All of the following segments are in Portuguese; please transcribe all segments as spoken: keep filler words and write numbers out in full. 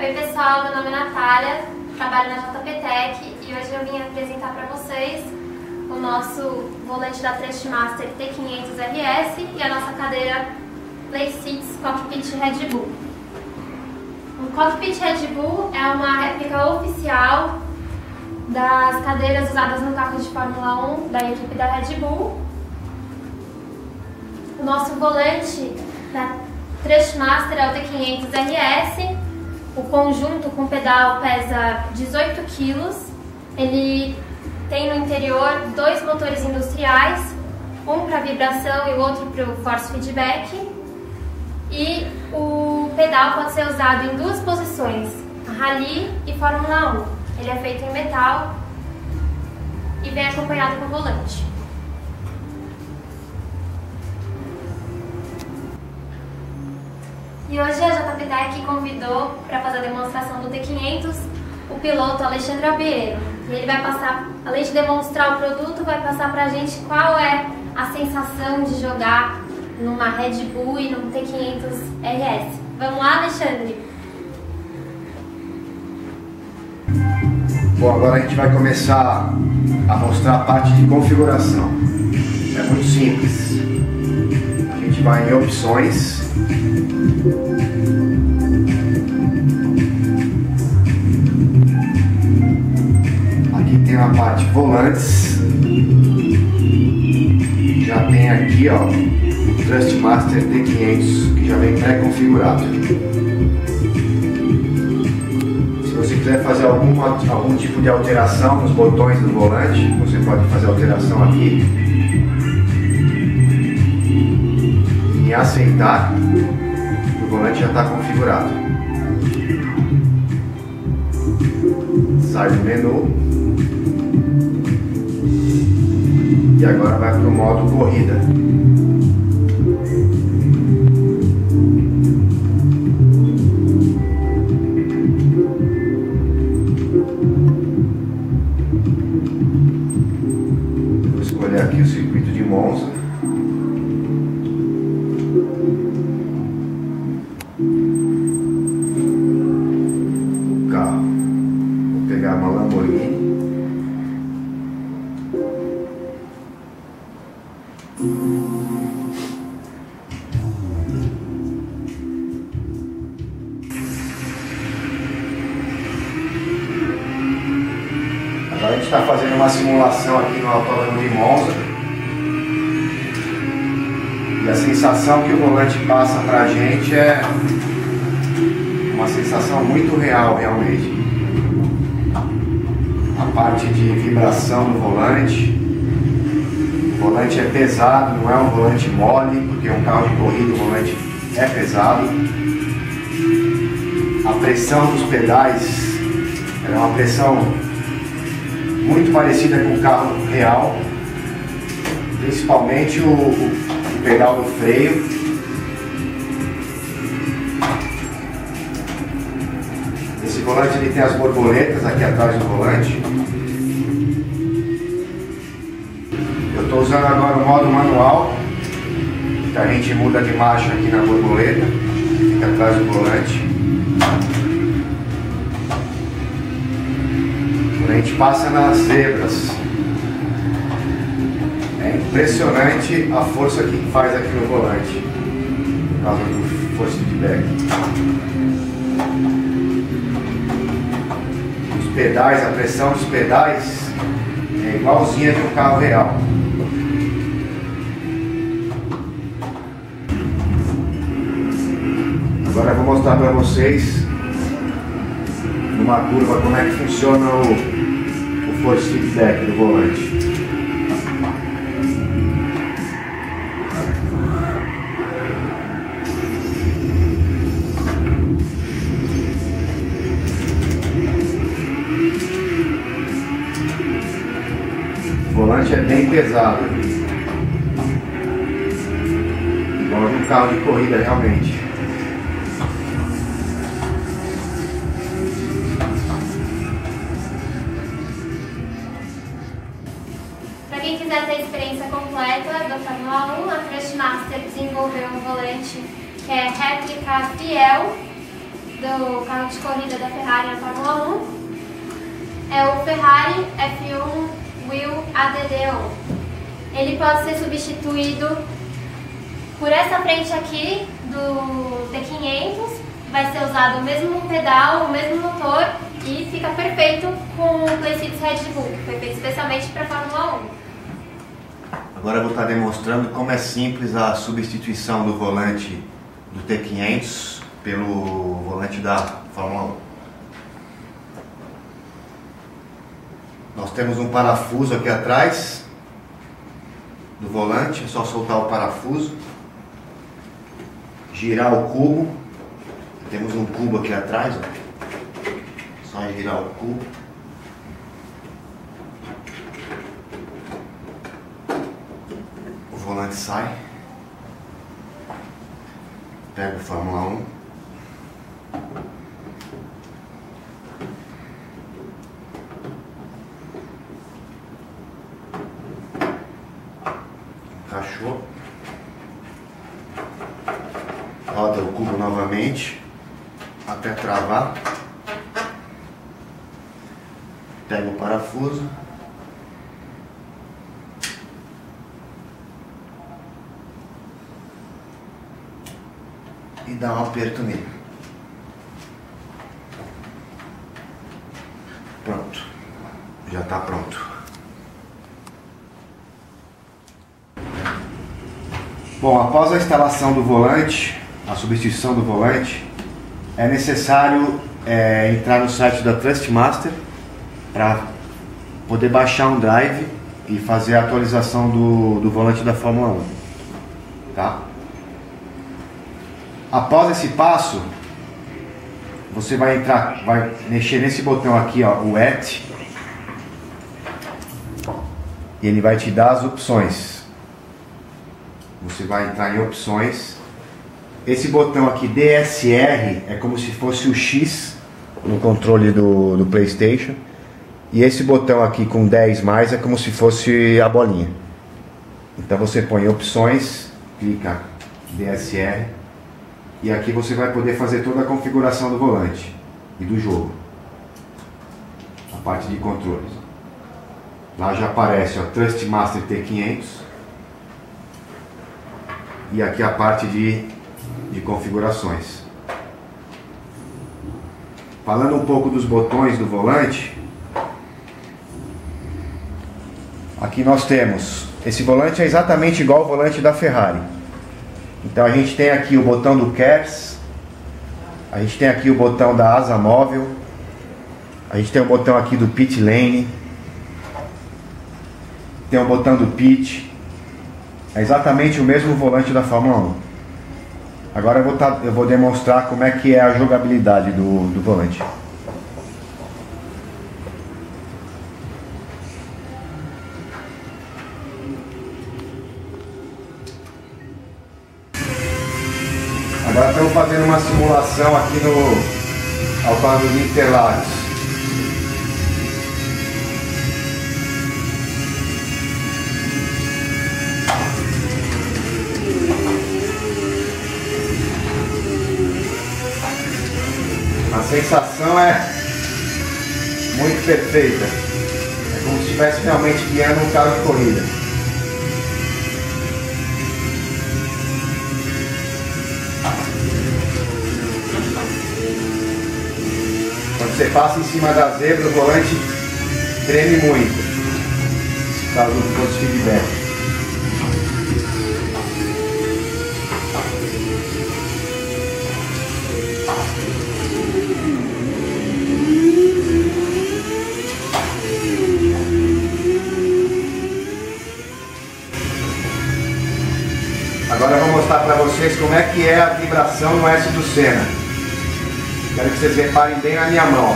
Oi pessoal, meu nome é Natália, trabalho na J P Tech e hoje eu vim apresentar para vocês o nosso volante da Thrustmaster T quinhentos R S e a nossa cadeira Playseats Cockpit Red Bull. O Cockpit Red Bull é uma réplica oficial das cadeiras usadas no carro de Fórmula um da equipe da Red Bull. O nosso volante da Thrustmaster é o T quinhentos R S. O conjunto com pedal pesa dezoito quilos. Ele tem no interior dois motores industriais, um para vibração e o outro para o force feedback. E o pedal pode ser usado em duas posições, Rally e Fórmula um. Ele é feito em metal e vem acompanhado com o volante. E hoje a J P Tech convidou para fazer a demonstração do T quinhentos o piloto Alexandre Albiero. E ele vai passar, além de demonstrar o produto, vai passar para a gente qual é a sensação de jogar numa Red Bull e num T quinhentos R S. Vamos lá, Alexandre? Bom, agora a gente vai começar a mostrar a parte de configuração. É muito simples. A gente vai em opções. Aqui tem a parte volantes. Já tem aqui, ó, o Thrustmaster T quinhentos, que já vem pré-configurado. Se você quiser fazer alguma, algum tipo de alteração nos botões do volante, você pode fazer alteração aqui em aceitar. O volante já está configurado. Sai do menu e agora vai para o modo corrida. Vou escolher aqui o circuito de Monza. Uma Lamborghini. Agora a gente está fazendo uma simulação aqui no Autódromo de Monza. E a sensação que o volante passa para a gente é uma sensação muito real, realmente. A parte de vibração no volante. O volante é pesado, não é um volante mole, porque um carro de corrida o volante é pesado. A pressão dos pedais é uma pressão muito parecida com o carro real, principalmente o, o, o pedal do freio. Esse volante ele tem as borboletas aqui atrás do volante. Eu estou usando agora o modo manual, que a gente muda de marcha aqui na borboleta, que fica atrás do volante. Quando a gente passa nas zebras, é impressionante a força que faz aqui no volante, por causa do force feedback. Pedais, a pressão dos pedais é igualzinha de um carro real. Agora eu vou mostrar para vocês numa curva como é que funciona o, o force feedback do volante. O volante é bem pesado, igual de um carro de corrida realmente. Para quem quiser ter a experiência completa do Fórmula um, a Thrustmaster desenvolveu um volante que é réplica fiel do carro de corrida da Ferrari na Fórmula um é o Ferrari F um Wheel A D D um. Ele pode ser substituído por essa frente aqui do T quinhentos, vai ser usado o mesmo pedal, o mesmo motor e fica perfeito com o Playseats Red Bull, que foi feito especialmente para a Fórmula um. Agora eu vou estar demonstrando como é simples a substituição do volante do T quinhentos pelo volante da Fórmula um. Nós temos um parafuso aqui atrás do volante, é só soltar o parafuso, girar o cubo, temos um cubo aqui atrás, ó. Só girar o cubo. O volante sai, pega o Fórmula um, encaixou, roda o cubo novamente até travar, pega o parafuso, e dá um aperto nele. Pronto, já está pronto. Bom, após a instalação do volante, a substituição do volante, é necessário é, entrar no site da Trustmaster para poder baixar um drive e fazer a atualização do, do volante da Fórmula um. Tá? Após esse passo, você vai entrar, vai mexer nesse botão aqui, ó, o E T, e ele vai te dar as opções. Você vai entrar em opções. Esse botão aqui D S R é como se fosse o X no controle do, do PlayStation, e esse botão aqui com dez mais é como se fosse a bolinha. Então você põe opções, clica D S R, e aqui você vai poder fazer toda a configuração do volante e do jogo, a parte de controles. Lá já aparece o Trustmaster T quinhentos, e aqui a parte de, de configurações. Falando um pouco dos botões do volante, aqui nós temos, esse volante é exatamente igual ao volante da Ferrari. Então a gente tem aqui o botão do Kers, a gente tem aqui o botão da asa móvel, a gente tem o botão aqui do Pit Lane, tem o botão do Pit. É exatamente o mesmo volante da Fórmula um. Agora eu vou, tá, eu vou demonstrar como é que é a jogabilidade do, do volante. Agora estamos fazendo uma simulação aqui no Autódromo de Interlagos. A sensação é muito perfeita. É como se estivesse realmente guiando um carro de corrida. Quando você passa em cima da zebra, o volante treme muito, por causa do posto de feedback. Agora eu vou mostrar para vocês como é que é a vibração no S do Senna. Quero que vocês reparem bem na minha mão.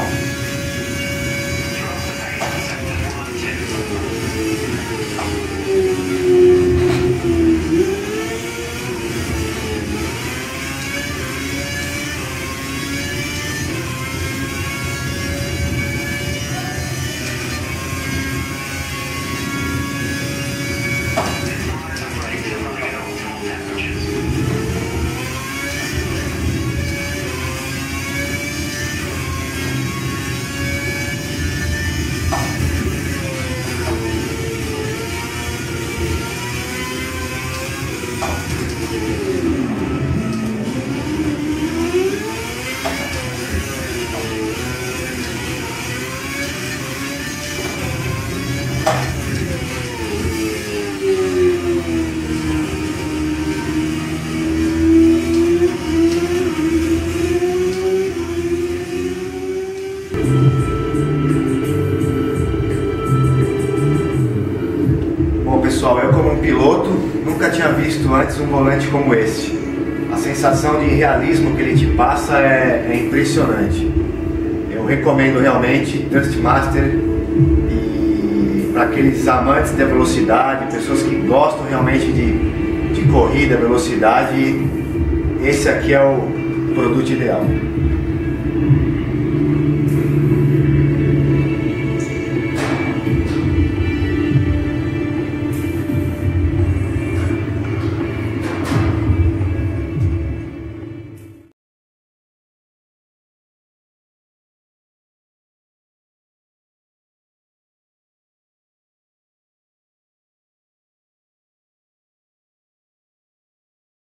tinha visto antes um volante como este. A sensação de realismo que ele te passa é, é impressionante. Eu recomendo realmente Thrustmaster, e para aqueles amantes da velocidade, pessoas que gostam realmente de, de corrida, velocidade, esse aqui é o produto ideal.